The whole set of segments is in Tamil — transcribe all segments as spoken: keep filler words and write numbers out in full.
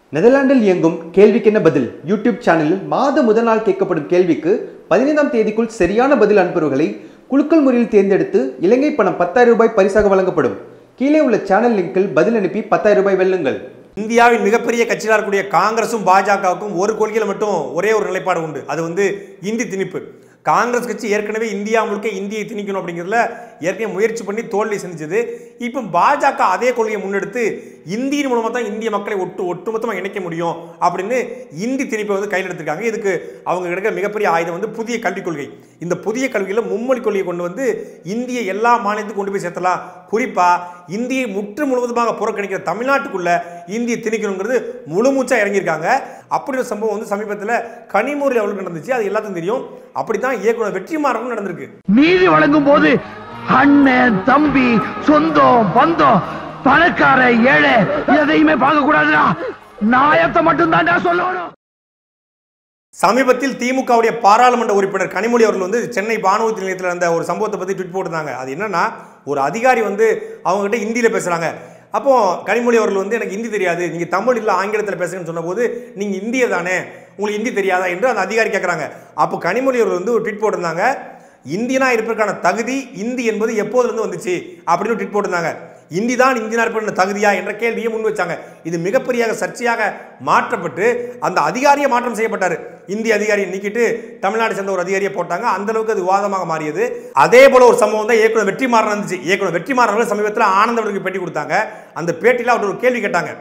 நெதர்லாந்தில் இயங்கும் கேள்விக்கென்ன பதில் யூடியூப் சேனலில் மாத முதல் நாள் கேட்கப்படும் கேள்விக்கு பதினைந்தாம் தேதிக்குள் சரியான பதில் அனுப்புவர்களை குலுக்கல் முறையில் தேர்ந்தெடுத்து இலங்கை பணம் பத்தாயிரம் ரூபாய் பரிசாக வழங்கப்படும். கீழே உள்ள சேனல் லிங்கில் பதில் அனுப்பி பத்தாயிரம் ரூபாய் வெல்லுங்கள். இந்தியாவின் மிகப்பெரிய கட்சியாக இருக்கக்கூடிய காங்கிரசும் பாஜகவுக்கும் ஒரு கொள்கையில் மட்டும் ஒரே ஒரு நிலைப்பாடு உண்டு. அது வந்து இந்தி திணிப்பு. காங்கிரஸ் கட்சி ஏற்கனவே இந்தியா முழுக்க இந்தியை திணிக்கணும் அப்படிங்கிறதுல ஏற்கனவே முயற்சி பண்ணி தோல்வி செஞ்சது. இப்போ பாஜக அதே கொள்கையை முன்னெடுத்து இந்தியின் மூலமாக தான் இந்திய மக்களை ஒட்டு ஒட்டுமொத்தமாக இணைக்க முடியும் அப்படின்னு இந்தி திணிப்பை வந்து கையில் எடுத்திருக்காங்க. இதுக்கு அவங்க கிடைக்கிற மிகப்பெரிய ஆயுதம் வந்து புதிய கல்விக் கொள்கை. இந்த புதிய கல்வியில் மும்மொழி கொள்கையை கொண்டு வந்து இந்திய எல்லா மாநிலத்துக்கும் கொண்டு போய் சேர்த்தலாம். குறிப்பாக இந்தியை முற்று முழுவதுமாக புறக்கணிக்கிற தமிழ்நாட்டுக்குள்ள இந்தியை திணிக்கணுங்கிறது முழுமூச்சாக இறங்கியிருக்காங்க. அப்படி ஒரு சம்பவம் வந்து சமீபத்தில் கனிமூரில் அவளுக்கு நடந்துச்சு. அது எல்லாத்துக்கும் தெரியும். அப்படித்தான் இயக்குனர் வெற்றிமாறன் நடந்திருக்கு. நீதி வழங்கும் போது அண்ணன் தம்பி சொந்தம் பந்தம் பணக்கார ஏழை எதையுமே பார்க்க கூடாதுடா. நாயத்தை மட்டும் தான் சொல்லணும். சமீபத்தில் திமுகவுடைய பாராளுமன்ற உறுப்பினர் கனிமொழி அவர்கள் வந்து சென்னை வானூர்தி நிலையத்தில் இருந்த ஒரு சம்பவத்தை பற்றி ட்வீட் போட்டிருந்தாங்க. அது என்னன்னா, ஒரு அதிகாரி வந்து அவங்ககிட்ட ஹிந்தியில் பேசுகிறாங்க. அப்போ கனிமொழி அவர்கள் வந்து எனக்கு ஹிந்தி தெரியாது, நீங்கள் தமிழ் இல்லை ஆங்கிலத்தில் பேசுங்கன்னு சொன்னபோது நீங்கள் இந்தியர் தானே, உங்களுக்கு ஹிந்தி தெரியாதா என்று அந்த அதிகாரி கேட்குறாங்க. அப்போ கனிமொழி அவர்கள் வந்து ஒரு ட்வீட் போட்டிருந்தாங்க, இந்தியனா இருப்பதற்கான தகுதி இந்தி என்பது எப்போதுலேருந்து வந்துச்சு அப்படின்னு ட்வீட் போட்டிருந்தாங்க. இந்தி தான் இந்தியனா இருப்பதற்கான தகுதியா என்ற கேள்வியை முன் வச்சாங்க. இது மிகப்பெரிய சர்ச்சையாக மாற்றப்பட்டு அந்த அதிகாரியை மாற்றம் செய்யப்பட்டார். இந்திய அதிகாரியை நீக்கிட்டு தமிழ்நாடு சேர்ந்த ஒரு அதிகாரியை போட்டாங்க. அந்த அளவுக்கு அது விவாதமாக மாறியது. அதே போல ஒரு சம்பவம் தான் இயக்குனர் வெற்றிமாறன் இருந்துச்சு. இயக்குனர் வெற்றிமாறன் சமீபத்தில் ஆனந்தவர்களுக்கு பேட்டி கொடுத்தாங்க. அந்த பேட்டியில் அவர் ஒரு கேள்வி கேட்டாங்க.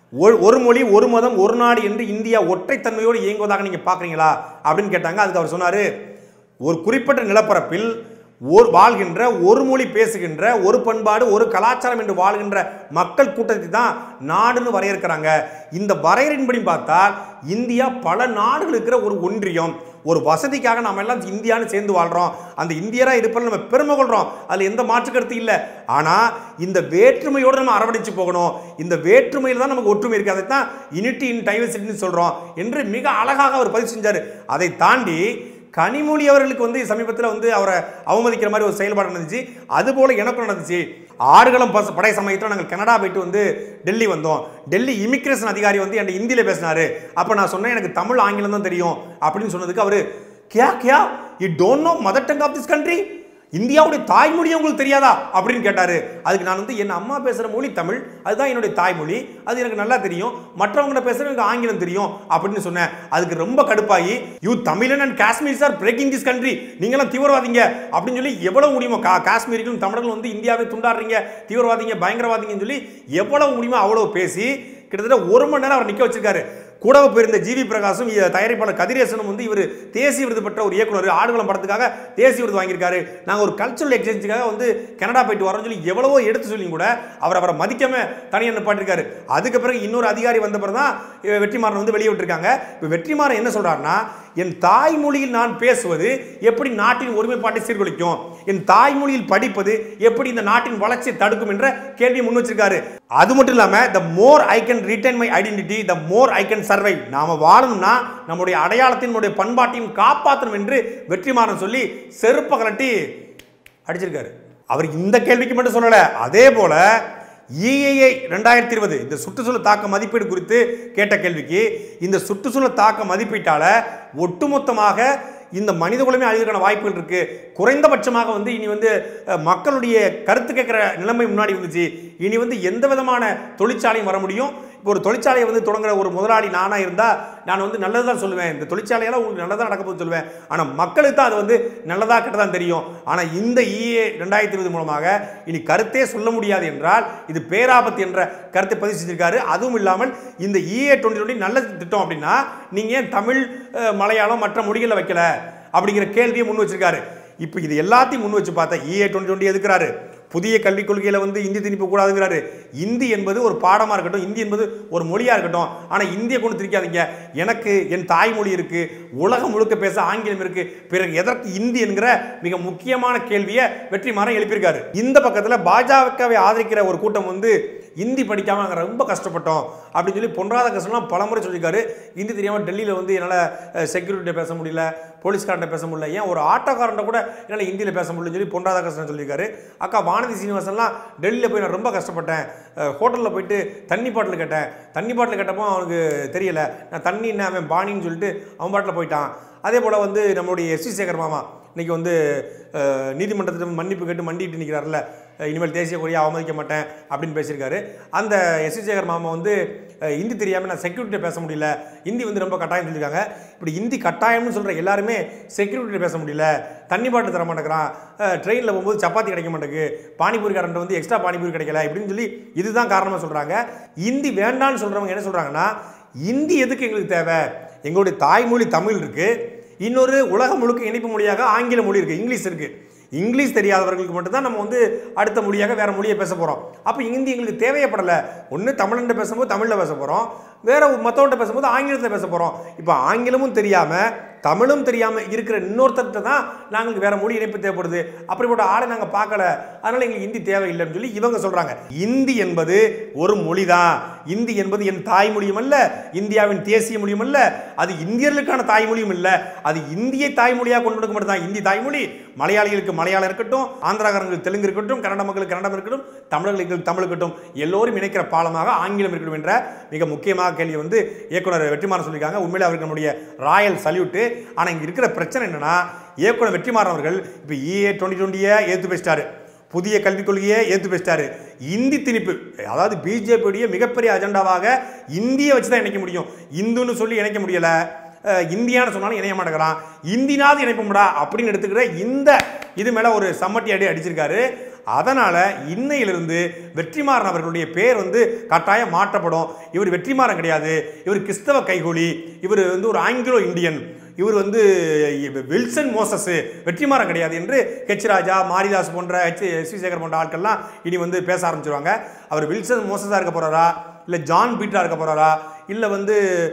ஒரு மொழி ஒரு மதம் ஒரு நாடு என்று இந்தியா ஒற்றைத்தன்மையோடு இயங்குவதாக நீங்க பாக்குறீங்களா அப்படின்னு கேட்டாங்க. அதுக்கு அவர் சொன்னாரு, ஒரு குறிப்பிட்ட நிலப்பரப்பில் ஒரு வாழ்கின்ற ஒரு மொழி பேசுகின்ற ஒரு பண்பாடு ஒரு கலாச்சாரம் என்று வாழ்கின்ற மக்கள் கூட்டத்தை தான் நாடுன்னு வரையறுக்கிறாங்க. இந்த வரையறையின்படி பார்த்தால் இந்தியா பல நாடுகள் இருக்கிற ஒரு ஒன்றியம். ஒரு வசதிக்காக நம்ம எல்லாம் இந்தியான்னு சேர்ந்து வாழ்றோம். அந்த இந்தியராக இருப்பதில் நம்ம பெருமை கொள்றோம். அதில் எந்த மாற்று கருத்து இல்லை. ஆனால் இந்த வேற்றுமையோடு நம்ம அரவணைச்சு போகணும். இந்த வேற்றுமையில் தான் நமக்கு ஒற்றுமை இருக்குது. அதை தான் யூனிட்டி இன் டைவர்சிட்டின்னு சொல்கிறோம் என்று மிக அழகாக அவர் பதிவு செஞ்சார். அதை தாண்டி கனிமொழி அவர்களுக்கு வந்து சமீபத்தில் வந்து அவரை அவமதிக்கிற மாதிரி ஒரு செயல்பாடு நடந்துச்சு. அதுபோல எனக்கும் நடந்துச்சு. ஆடுகளம் படை சமயத்தில் நாங்கள் கனடா போயிட்டு வந்து டெல்லி வந்தோம். டெல்லி இமிகிரேஷன் அதிகாரி வந்து என்கிட்ட ஹிந்தியில் பேசினாரு. அப்போ நான் சொன்னேன், எனக்கு தமிழ் ஆங்கிலம் தான் தெரியும் அப்படின்னு சொன்னதுக்கு அவர், கியா கியா you don't know mother tongue of this country, இந்தியாவுடைய தாய்மொழி உங்களுக்கு தெரியாதா அப்படின்னு கேட்டாரு. அதுக்கு நான் வந்து என் அம்மா பேசுகிற மொழி தமிழ், அதுதான் என்னுடைய தாய்மொழி, அது எனக்கு நல்லா தெரியும், மற்றவங்க பேசுகிற எனக்கு ஆங்கிலம் தெரியும் அப்படின்னு சொன்னேன். அதுக்கு ரொம்ப கடுப்பாகி, யூ தமிழன் அண்ட் காஷ்மீர் சார் பிரேக்கிங் திஸ் கண்ட்ரி, நீங்களாம் தீவிரவாதிங்க அப்படின்னு சொல்லி எவ்வளவு முடியுமோ கா காஷ்மீரிகளும் தமிழர்களும் வந்து இந்தியாவை துண்டாடுறீங்க, தீவிரவாதிங்க பயங்கரவாதிங்கன்னு சொல்லி எவ்வளவு முடியுமோ அவ்வளவு பேசி கிட்டத்தட்ட ஒரு மணி நேரம் அவர் நிற்க வச்சிருக்காரு. கூடவே போயிருந்த ஜிவி பிரகாசும் தயாரிப்பாளர் கதிரேசனும் வந்து இவர் தேசிய விருது பெற்ற ஒரு இயக்குனர், ஆடுகளம் படத்துக்காக தேசிய விருது வாங்கியிருக்காரு. நாங்கள் ஒரு கல்ச்சுரல் எக்ஸ்சேஞ்சுக்காக வந்து கனடா போயிட்டு வரோம்னு சொல்லி எவ்வளவோ எடுத்து சொல்லி கூட அவர் அவரை மதிக்காம தனியாக நிப்பாட்டிருக்காரு. அதுக்கு பிறகு இன்னொரு அதிகாரி வந்த பிறகு தான் வெற்றிமாறன் வந்து வெளியே விட்டுருக்காங்க. இப்போ வெற்றிமாறன் என்ன சொல்றாருன்னா, என் தாய்மொழியில் நான் பேசுவது எப்படி நாட்டின் ஒருமைப்பாட்டை சீர்குலைக்கும், என் தாய்மொழியில் படிப்பது எப்படி இந்த நாட்டின் வளர்ச்சியை தடுக்கும் என்ற கேள்வியை முன் வச்சிருக்காரு. அது மட்டும் இல்லாம, the more I can retain my identity, the more I can survive. நாம வாழணும்னா நம்முடைய அடையாளத்தின் நம்முடைய பண்பாட்டையும் காப்பாற்றணும் என்று வெற்றிமாறன் சொல்லி செருப்ப கலட்டி அடிச்சிருக்காரு. அவர் இந்த கேள்விக்கு மட்டும் சொல்லல, அதே போல இஏஏ ரெண்டாயிரத்தி இருபது இந்த சுற்றுச்சூழல் தாக்க மதிப்பீடு குறித்து கேட்ட கேள்விக்கு, இந்த சுற்றுச்சூழல் தாக்க மதிப்பீட்டால ஒட்டுமொத்தமாக இந்த மனித குலமே அழிவதற்கான வாய்ப்புகள் இருக்கு. குறைந்தபட்சமாக வந்து இனி வந்து மக்களுடைய கருத்து கேட்கிற நிலைமை முன்னாடி வந்துச்சு. இனி வந்து எந்த விதமான தொழிற்சாலையும் வர முடியும். இப்போ ஒரு தொழிற்சாலையை வந்து தொடங்குற ஒரு முதலாளி நானாக இருந்தால் நான் வந்து நல்லதுதான் சொல்லுவேன், இந்த தொழிற்சாலையெல்லாம் உங்களுக்கு நல்லதாக நடக்க போது சொல்லுவேன். ஆனால் மக்களுக்கு தான் அது வந்து நல்லதாக கெட்டதான் தெரியும். ஆனால் இந்த இஏ ரெண்டாயிரத்தி இருபது மூலமாக இனி கருத்தே சொல்ல முடியாது என்றால் இது பேராபத்து என்ற கருத்தை பதிவு செஞ்சிருக்காரு. அதுவும் இல்லாமல் இந்த இஏ டுவெண்ட்டி டுவெண்ட்டி நல்ல திட்டம் அப்படின்னா நீங்க ஏன் தமிழ் மலையாளம் மற்ற மொழிகளில் வைக்கல அப்படிங்கிற கேள்வியை முன் வச்சிருக்காரு. இப்போ இது எல்லாத்தையும் முன் வச்சு பார்த்தா இஏ டுவெண்ட்டி டுவெண்ட்டி எதுக்குறாரு? புதிய கல்விக் கொள்கையில் வந்து இந்தி திணிப்பு கூடாதுங்கிறாரு. இந்தி என்பது ஒரு பாடமாக இருக்கட்டும், இந்தி என்பது ஒரு மொழியாக இருக்கட்டும், ஆனால் இந்தியை கொண்டு திரிக்காதீங்க. எனக்கு என் தாய்மொழி இருக்கு, உலகம் முழுக்க பேச ஆங்கிலம் இருக்கு, பிறகு எதற்கு இந்தி என்கிற மிக முக்கியமான கேள்வியை வெற்றிமாறன் எழுப்பியிருக்காரு. இந்த பக்கத்தில் பாஜகவை ஆதரிக்கிற ஒரு கூட்டம் வந்து ஹிந்தி படிக்காமல் நாங்கள் ரொம்ப கஷ்டப்பட்டோம் அப்படின்னு சொல்லி பொன் ராதாகிருஷ்ணன்லாம் பலமுறை சொல்லியிருக்காரு. ஹிந்தி தெரியாமல் டெல்லியில் வந்து என்னால் செக்யூரிட்டியை பேச முடியல, போலீஸ்காரன்ட்ட பேச முடியல, ஏன் ஒரு ஆட்டோக்காரன்ட்ட கூட என்னால் ஹிந்தியில் பேச முடியலன்னு சொல்லி பொன் ராதாகிருஷ்ணன் சொல்லியிருக்காரு. அக்கா வானதி சீனிவாசன்லாம் டெல்லியில் போய் நான் ரொம்ப கஷ்டப்பட்டேன், ஹோட்டலில் போயிட்டு தண்ணி பாட்டில் கேட்டேன், தண்ணி பாட்டில் கேட்டப்போ அவனுக்கு தெரியலை, நான் தண்ணி என்ன அவன் பாணின்னு சொல்லிட்டு அவன் பாட்டில் போயிட்டான். அதே போல் வந்து நம்மளுடைய எஸ் வி சேகர் மாமா இன்றைக்கி வந்து நீதிமன்றத்தில் மன்னிப்பு கேட்டு மண்டிட்டு நிற்கிறார்ல, இனிமேல் தேசிய கொடியை அவமதிக்க மாட்டேன் அப்படின்னு பேசியிருக்காரு. அந்த எஸ் வி சேகர் மாமா வந்து ஹிந்தி தெரியாமல் நான் செக்யூரிட்டியை பேச முடியல, ஹிந்தி வந்து ரொம்ப கட்டாயம் சொல்லியிருக்காங்க. இப்படி ஹிந்தி கட்டாயம்னு சொல்கிற எல்லாருமே செக்யூரிட்டியை பேச முடியல, தண்ணி பாட்டில் தர மாட்டேங்கிறான், ட்ரெயினில் போகும்போது சப்பாத்தி கிடைக்க மாட்டேங்குது, பானிபூரிக்காரன்ட்டு வந்து எக்ஸ்ட்ரா பானிபூரி கிடைக்கல இப்படின்னு சொல்லி இதுதான் காரணமாக சொல்கிறாங்க. ஹிந்தி வேண்டான்னு சொல்கிறவங்க என்ன சொல்கிறாங்கன்னா, ஹிந்தி எதுக்கு எங்களுக்கு தேவை, எங்களுடைய தாய்மொழி தமிழ் இருக்குது, இன்னொரு உலகம் முழுக்க இணைப்பு மொழியாக ஆங்கில மொழி இருக்குது, இங்கிலீஷ் இருக்குது. இங்கிலீஷ் தெரியாதவர்களுக்கு மட்டும்தான் நம்ம வந்து அடுத்த மொழியாக வேறு மொழியை பேச போகிறோம். அப்போ ஹிந்தி எங்களுக்கு தேவையப்படலை. ஒன்று தமிழ்கிட்ட பேசும்போது தமிழில் பேச போகிறோம், வேறு மற்றவன்கிட்ட பேசும்போது ஆங்கிலத்தில் பேச போகிறோம். இப்போ ஆங்கிலமும் தெரியாமல் தமிழும் தெரியாமல் இருக்கிற இன்னொருத்தர்கிட்ட தான் நாங்களுக்கு வேறு மொழி இணைப்பு தேவைப்படுது. அப்படிப்பட்ட ஆளை நாங்கள் பார்க்கல, அதனால் எங்களுக்கு ஹிந்தி தேவையில்லைன்னு சொல்லி இவங்க சொல்கிறாங்க. ஹிந்தி என்பது ஒரு மொழி தான். ஹிந்தி என்பது என் தாய்மொழியும் அல்ல, இந்தியாவின் தேசிய மொழியும் அல்ல, அது இந்தியர்களுக்கான தாய்மொழியும் இல்லை, அது இந்தியை தாய்மொழியாக கொண்டு கொடுக்க மட்டும் தான் இந்தி தாய்மொழி. மலையாளிகளுக்கு மலையாளம் இருக்கட்டும், ஆந்திராக்காரங்களுக்கு தெலுங்கு இருக்கட்டும், கன்னட மக்களுக்கு கன்னடம் இருக்கட்டும், தமிழர்களுக்கு தமிழ் இருக்கட்டும், எல்லோரும் இணைக்கிற பாலமாக ஆங்கிலம் இருக்கட்டும் என்ற மிக முக்கியமாக கேள்வி வந்து இயக்குனர் வெற்றிமாறன் சொல்லியிருக்காங்க. உண்மையிலே அவருக்கு நம்முடைய ராயல் சல்யூட்டு. ஆனால் இங்கே இருக்கிற பிரச்சனை என்னன்னா, இயக்குனர் வெற்றிமாறன் அவர்கள் இப்போ இஏ டுவெண்ட்டி டுவெண்ட்டியை ஏற்று பேசிட்டாரு, புதிய கல்விக் கொள்கையை ஏற்று பேசிட்டாரு, இந்தி திணிப்பு, அதாவது பிஜேபியுடைய மிகப்பெரிய அஜெண்டாவாக இந்தியை வச்சு தான் இணைக்க முடியும், இந்துன்னு சொல்லி இணைக்க முடியலை, இந்தியான்னு சொன்னாலும் இணைய மாட்டேங்கிறான், இந்தினாவது இணைப்போம்டா அப்படின்னு எடுத்துக்கிற இந்த இது மேலே ஒரு சம்மட்டி அடி அடிச்சிருக்காரு. அதனால் இன்னையிலிருந்து வெற்றிமாறன் அவர்களுடைய பேர் வந்து கட்டாயம் மாற்றப்படும். இவர் வெற்றிமாறன் கிடையாது, இவர் கிறிஸ்தவ கைகூலி, இவர் வந்து ஒரு ஆங்கிலோ இந்தியன், இவர் வந்து வில்சன் மோசஸ், வெற்றிமாறன் கிடையாது என்று ஹெச் ராஜா, மாரிதாஸ் போன்ற ஹெச் எஸ் வி சேகர் போன்ற ஆட்கள்லாம் இனி வந்து பேச ஆரம்பிச்சிருவாங்க. அவர் வில்சன் மோசஸாக இருக்க போகிறாரா, இல்லை ஜான் பீட்டராக இருக்க போகிறாரா, இல்லை வந்து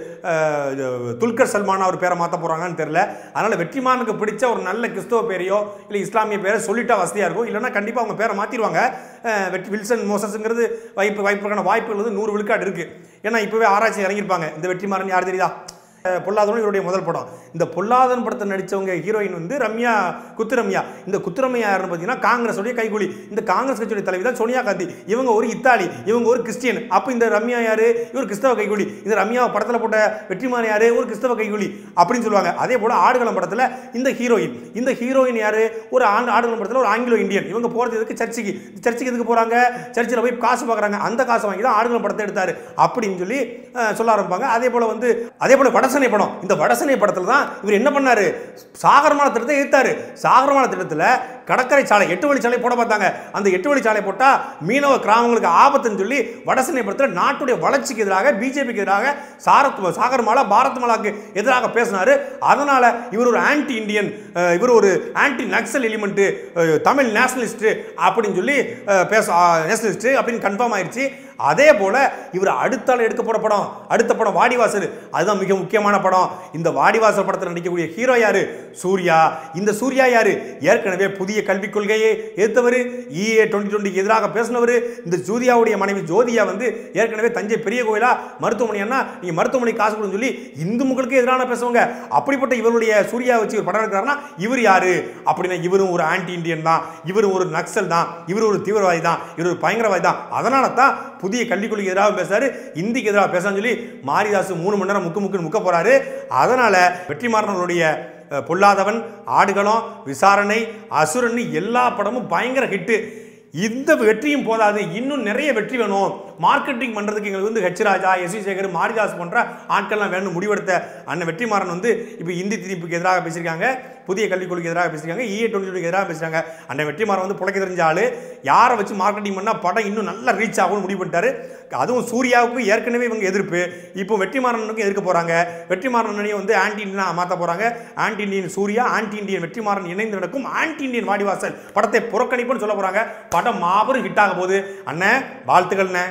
துல்கர் சல்மானா ஒரு பேரை மாற்ற போகிறாங்கன்னு தெரியல. அதனால் வெற்றிமாறனுக்கு பிடிச்ச ஒரு நல்ல கிறிஸ்தவ பேரையோ இல்லை இஸ்லாமிய பேரை சொல்லிட்டா வசதியாக இருக்கும், இல்லைனா கண்டிப்பாக அவங்க பேரை மாற்றிடுவாங்க. வெற்றி வில்சன் மோசஸ்ங்கிறது வாய்ப்பு வாய்ப்புக்கான வாய்ப்புகள் வந்து நூறு விழுக்காடு இருக்குது. ஏன்னா இப்போவே ஆராய்ச்சி இறங்கியிருப்பாங்க. இந்த வெற்றிமாறன் யார் தெரியுதா? பொல்லாதவன் இவருடைய முதல் படம். இந்த பொல்லாதவன் படத்தை நடித்தவங்க ஹீரோயின் வந்து ரம்யா, குத்து ரம்யா. இந்த குத்து ரம்யா யாருன்னு பார்த்தீங்கன்னா காங்கிரஸ் உடைய கைகூலி. இந்த காங்கிரஸ் கட்சியுடைய தலைவி தான் சோனியா காந்தி. இவங்க ஒரு இத்தாலி, இவங்க ஒரு கிறிஸ்டியன். அப்போ இந்த ரம்யா யாரு? இவர் கிறிஸ்தவ கைகூலி. இந்த ரம்யா படத்தில் போட்ட வெற்றிமாறன் யாரு? ஒரு கிறிஸ்தவ கைகூலி அப்படின்னு சொல்லுவாங்க. அதே போல் ஆடுகளம் படத்தில் இந்த ஹீரோயின், இந்த ஹீரோயின் யாரு? ஒரு ஆடுகளம் படத்தில் ஒரு ஆங்கிலோ இந்தியன். இவங்க போகிறது எதுக்கு? சர்ச்சுக்கு. சர்ச்சுக்கு எதுக்கு போகிறாங்க? சர்ச்சில் போய் காசு பார்க்குறாங்க. அந்த காசு வாங்கி தான் ஆடுகளம் படத்தை எடுத்தார் அப்படின்னு சொல்லி சொல்ல ஆரம்பிப்பாங்க. அதே போல் வந்து அதே போல் வடசனை படம். இந்த வடசனை படத்தில் தான் இவர் என்ன பண்ணாரு? சாகரமான திட்டத்தை எதிர்த்தாரு. சாகரமான திட்டத்தில் கடற்கரை சாலை, எட்டு வழி சாலை போட பார்த்தாங்க. அந்த எட்டு வழி சாலை போட்டால் மீனவ கிராமங்களுக்கு ஆபத்துன்னு சொல்லி வடசனை படத்தில் நாட்டுடைய வளர்ச்சிக்கு எதிராக, பிஜேபிக்கு எதிராக, சாரத் சாகர்மாலா பாரத் மாலாக்கு எதிராக பேசினார். அதனால் இவர் ஒரு ஆன்டி இண்டியன், இவர் ஒரு anti Naxal element, Tamil nationalist அப்படின்னு சொல்லி பேச நேஷனலிஸ்ட் அப்படின்னு கன்ஃபார்ம் ஆயிடுச்சு. அதே போல இவர் அடுத்தால எடுக்க போற படம், அடுத்த படம் வாடிவாசல். அதுதான் மிக முக்கியமான படம். இந்த வாடிவாசல் படத்தில் நடிக்கக்கூடிய ஹீரோ யாரு? சூர்யா. இந்த சூர்யா யாரு? ஏற்கனவே புதிய கல்விக் கொள்கையை எதிர்த்தவர், இஏ டுவெண்ட்டி டுவெண்ட்டிக்கு எதிராக பேசினவர். இந்த சூர்யாவுடைய மனைவி ஜோதியா வந்து ஏற்கனவே தஞ்சை பெரிய கோயிலா மருத்துவமனைன்னா நீங்க மருத்துவமனை காசு கொடுன்னு சொல்லி இந்து மக்களுக்கு எதிரான பேசுவாங்க. அப்படிப்பட்ட இவருடைய சூர்யா வச்சு ஒரு படம் எடுக்கிறாருன்னா இவர் யாரு அப்படின்னா இவரும் ஒரு ஆன்டி இண்டியன் தான், இவரும் ஒரு நக்சல் தான், இவர் ஒரு தீவிரவாதி தான், இவர் ஒரு பயங்கரவாதி தான். அதனால தான் புதிய கல்விக் கொள்கைக்கு எதிராக பேசுறாரு, இந்திக்கு எதிராக பேசான்னு சொல்லி மாரிதாஸ் மூணு மணி நேரம் முக்கு முக்கு முக்க போறாரு. அதனால வெற்றிமாறனுடைய பொல்லாதவன், ஆடுகளம், விசாரணை, அசுரன் எல்லா படமும் பயங்கர ஹிட்டு. இந்த வெற்றியும் போதாது, இன்னும் நிறைய வெற்றி வேணும். மார்க்கெட்டிங் பண்ணுறதுக்கு எங்களுக்கு வந்து H Raja, S V Sekar, Maridhas போன்ற ஆட்கள்லாம் வேணும் முடிவெடுத்த அண்ணன் வெற்றிமாறன் வந்து இப்போ இந்தி திணிப்புக்கு எதிராக பேசியிருக்காங்க, புதிய கல்விக் கொள்கைக்கு எதிராக பேசியிருக்காங்க, இஏ டுவெண்ட்டி டுவெண்ட்டிக்கு எதிராக பேசுகிறாங்க. அண்ணன் வெற்றிமாறன் வந்து புழைக்க தெரிஞ்ச ஆள், யாரை வச்சு மார்க்கெட்டிங் பண்ணால் படம் இன்னும் நல்லா ரீச் ஆகும்னு முடிவு பண்ணிட்டாரு. அதுவும் சூர்யாவுக்கு ஏற்கனவே இவங்க எதிர்ப்பு, இப்போ வெற்றிமாறனுக்கு எதிர்க்க போகிறாங்க. வெற்றிமாறனையும் வந்து ஆன்டி இண்டியனாக மாற்ற போகிறாங்க. Anti Indian Suriya, anti Indian Vetrimaaran இணைந்து நடக்கும் ஆன்டி இண்டியன் வாடிவாசல் படத்தை புறக்கணிப்புன்னு சொல்ல போகிறாங்க. படம் மாபெரும் ஹிட் ஆக போகுது. அண்ணன் வாழ்த்துக்கள்ண்ணே.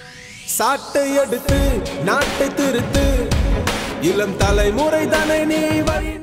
சாட்டை எடுத்து நாட்டை திருத்து, இளம் தலைமுறை தானே நீ வழி